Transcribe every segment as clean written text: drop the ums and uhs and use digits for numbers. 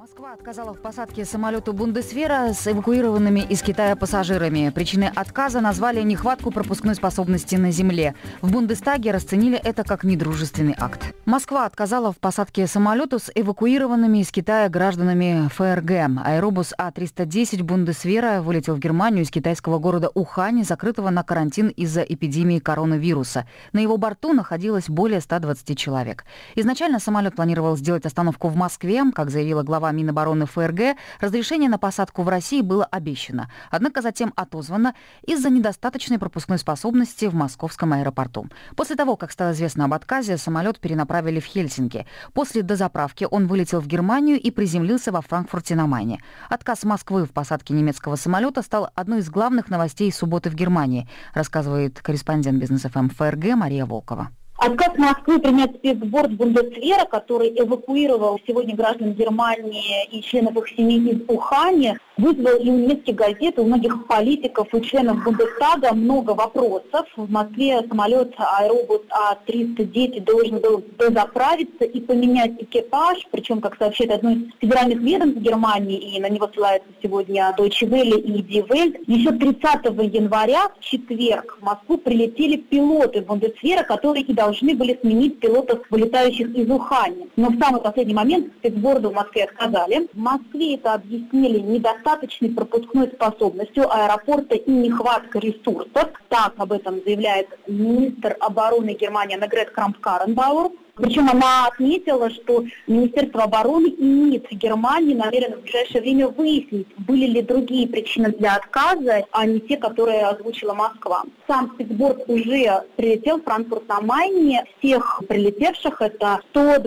Москва отказала в посадке самолету «Бундесвера» с эвакуированными из Китая пассажирами. Причиной отказа назвали нехватку пропускной способности на земле. В Бундестаге расценили это как недружественный акт. Москва отказала в посадке самолету с эвакуированными из Китая гражданами ФРГ. Аэробус А-310 «Бундесвера» вылетел в Германию из китайского города Ухань, закрытого на карантин из-за эпидемии коронавируса. На его борту находилось более 120 человек. Изначально самолет планировал сделать остановку в Москве. Как заявила глава Минобороны ФРГ, разрешение на посадку в России было обещано, однако затем отозвано из-за недостаточной пропускной способности в московском аэропорту. После того, как стало известно об отказе, самолет перенаправили в Хельсинки. После дозаправки он вылетел в Германию и приземлился во Франкфурте на Майне. Отказ Москвы в посадке немецкого самолета стал одной из главных новостей субботы в Германии, рассказывает корреспондент Бизнес ФМ ФРГ Мария Волкова. Отказ Москвы принять спецборд Бундесвера, который эвакуировал сегодня граждан Германии и членов их семей из Ухани, вызвал и у немецких газет, и у многих политиков и членов Бундестага много вопросов. В Москве самолет аэробус А-310 должен был дозаправиться и поменять экипаж, причем, как сообщает одно из федеральных ведомств Германии, и на него ссылается сегодня Deutsche Welle и Die Welt, еще 30 января, в четверг, в Москву прилетели пилоты Бундесвера, которые и должны были сменить пилотов, вылетающих из Ухани. Но в самый последний момент спецборду в Москве отказали. В Москве это объяснили недостаточной пропускной способностью аэропорта и нехваткой ресурсов. Так об этом заявляет министр обороны Германии Аннегрет Крамп-Карренбауэр. Причем она отметила, что Министерство обороны и МИД Германии намерено в ближайшее время выяснить, были ли другие причины для отказа, а не те, которые озвучила Москва. Сам спецборд уже прилетел в Франкфурт на Майне. Всех прилетевших, это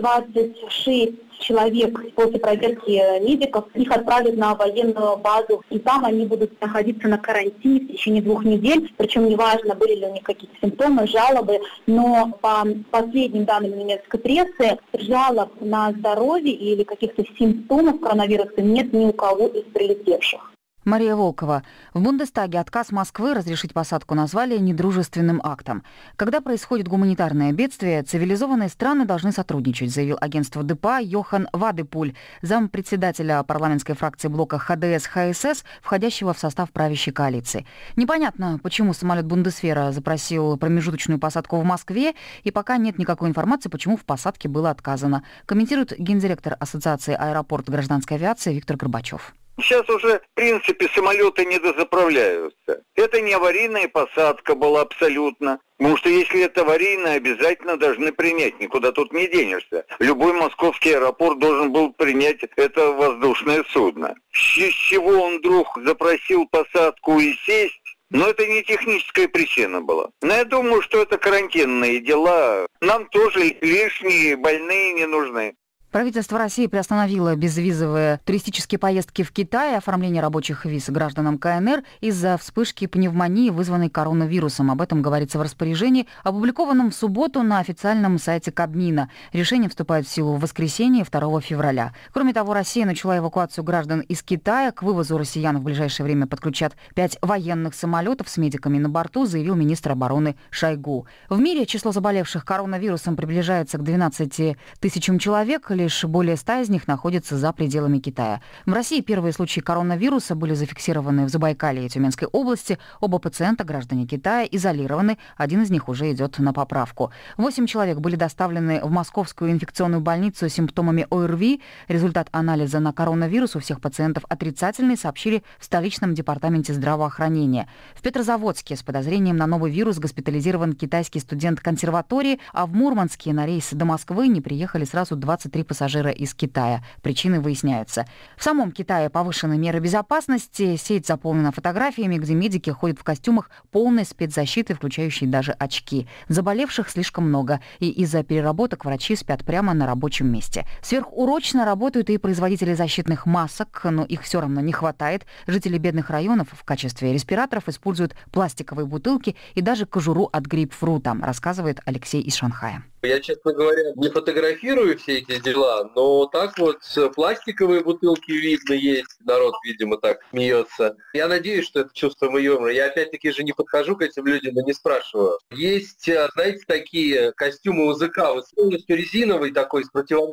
126 человек, после проверки медиков, их отправят на военную базу, и там они будут находиться на карантине в течение 2 недель, причем неважно, были ли у них какие-то симптомы, жалобы, но по последним данным немецкой прессы, жалоб на здоровье или каких-то симптомов коронавируса нет ни у кого из прилетевших. Мария Волкова. В Бундестаге отказ Москвы разрешить посадку назвали недружественным актом. Когда происходит гуманитарное бедствие, цивилизованные страны должны сотрудничать, заявил агентство ДПА Йохан Вадепуль, зампредседателя парламентской фракции блока ХДС-ХСС, входящего в состав правящей коалиции. Непонятно, почему самолет Бундесвера запросил промежуточную посадку в Москве, и пока нет никакой информации, почему в посадке было отказано, комментирует гендиректор Ассоциации аэропорт гражданской авиации Виктор Горбачев. Сейчас уже, в принципе, самолеты не дозаправляются. Это не аварийная посадка была абсолютно. Потому что если это аварийная, обязательно должны принять. Никуда тут не денешься. Любой московский аэропорт должен был принять это воздушное судно. С чего он вдруг запросил посадку и сесть? Но это не техническая причина была. Но я думаю, что это карантинные дела. Нам тоже лишние больные не нужны. Правительство России приостановило безвизовые туристические поездки в Китай и оформление рабочих виз гражданам КНР из-за вспышки пневмонии, вызванной коронавирусом. Об этом говорится в распоряжении, опубликованном в субботу на официальном сайте Кабмина. Решение вступает в силу в воскресенье 2 февраля. Кроме того, Россия начала эвакуацию граждан из Китая. К вывозу россиян в ближайшее время подключат 5 военных самолетов с медиками на борту, заявил министр обороны Шойгу. В мире число заболевших коронавирусом приближается к 12 тысячам человек. Лишь более 100 из них находятся за пределами Китая. В России первые случаи коронавируса были зафиксированы в Забайкалье и Тюменской области. Оба пациента, граждане Китая, изолированы. Один из них уже идет на поправку. 8 человек были доставлены в Московскую инфекционную больницу с симптомами ОРВИ. Результат анализа на коронавирус у всех пациентов отрицательный, сообщили в столичном департаменте здравоохранения. В Петрозаводске с подозрением на новый вирус госпитализирован китайский студент консерватории, а в Мурманске на рейс до Москвы не приехали сразу 23 пассажира из Китая. Причины выясняются. В самом Китае повышены меры безопасности. Сеть заполнена фотографиями, где медики ходят в костюмах полной спецзащиты, включающей даже очки. Заболевших слишком много, и из-за переработок врачи спят прямо на рабочем месте. Сверхурочно работают и производители защитных масок, но их все равно не хватает. Жители бедных районов в качестве респираторов используют пластиковые бутылки и даже кожуру от грейпфрута, рассказывает Алексей из Шанхая. Я, честно говоря, не фотографирую все эти дела, но так вот пластиковые бутылки видно есть, народ, видимо, так смеется. Я надеюсь, что это чувство юмора. Я опять-таки же не подхожу к этим людям и не спрашиваю. Есть, знаете, такие костюмы УЗК, вот полностью резиновый такой, с противогазом.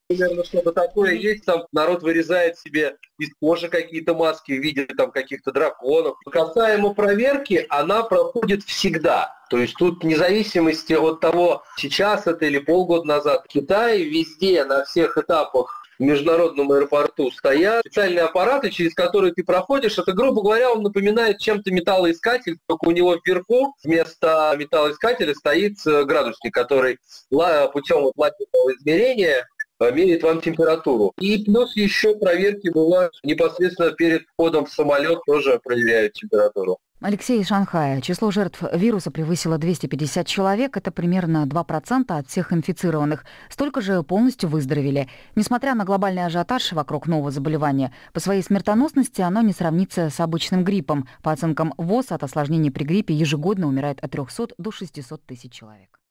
Примерно что-то такое есть, там народ вырезает себе из кожи какие-то маски в виде там каких-то драконов. Касаемо проверки, она проходит всегда. То есть тут вне зависимости от того, сейчас это или полгода назад, в Китае везде, на всех этапах в международном аэропорту стоят специальные аппараты, через которые ты проходишь. Это, грубо говоря, он напоминает чем-то металлоискатель, только у него вверху вместо металлоискателя стоит градусник, который путем магнитного измерения меряет вам температуру. И плюс еще проверки бывают непосредственно перед входом в самолет, тоже проверяют температуру. Алексей из Шанхая. Число жертв вируса превысило 250 человек. Это примерно 2% от всех инфицированных. Столько же полностью выздоровели. Несмотря на глобальный ажиотаж вокруг нового заболевания, по своей смертоносности оно не сравнится с обычным гриппом. По оценкам ВОЗ, от осложнений при гриппе ежегодно умирает от 300 до 600 тысяч человек.